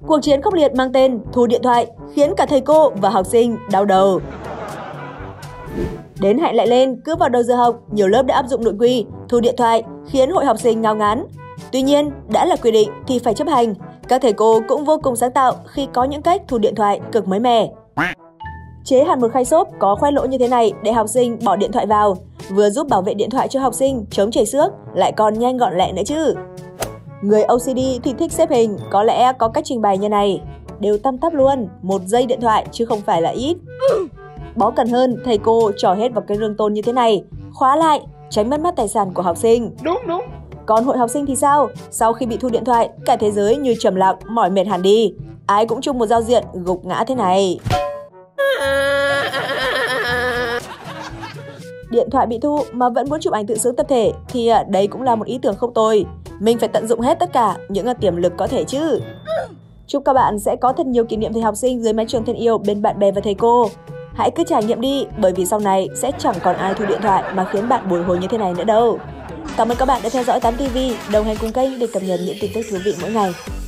Cuộc chiến khốc liệt mang tên thu điện thoại khiến cả thầy cô và học sinh đau đầu. Đến hẹn lại lên, cứ vào đầu giờ học, nhiều lớp đã áp dụng nội quy thu điện thoại khiến hội học sinh ngao ngán. Tuy nhiên, đã là quy định thì phải chấp hành. Các thầy cô cũng vô cùng sáng tạo khi có những cách thu điện thoại cực mới mẻ. Chế hẳn một khay xốp có khoét lỗ như thế này để học sinh bỏ điện thoại vào, vừa giúp bảo vệ điện thoại cho học sinh chống chảy xước, lại còn nhanh gọn lẹ nữa chứ. Người OCD thì thích xếp hình, có lẽ có cách trình bày như này. Đều tăm tắp luôn, 1 giây điện thoại chứ không phải là ít. Bó cần hơn, thầy cô trỏ hết vào cái rương tôn như thế này, khóa lại, tránh mất mát tài sản của học sinh. Đúng. Còn hội học sinh thì sao? Sau khi bị thu điện thoại, cả thế giới như trầm lặng, mỏi mệt hẳn đi. Ai cũng chung một giao diện gục ngã thế này. Điện thoại bị thu mà vẫn muốn chụp ảnh tự sướng tập thể thì đấy cũng là một ý tưởng không tồi. Mình phải tận dụng hết tất cả những tiềm lực có thể chứ. Chúc các bạn sẽ có thật nhiều kỷ niệm thời học sinh dưới mái trường thân yêu bên bạn bè và thầy cô. Hãy cứ trải nghiệm đi, bởi vì sau này sẽ chẳng còn ai thu điện thoại mà khiến bạn bồi hồi như thế này nữa đâu. Cảm ơn các bạn đã theo dõi 8TV, đồng hành cùng kênh để cập nhật những tin tức thú vị mỗi ngày.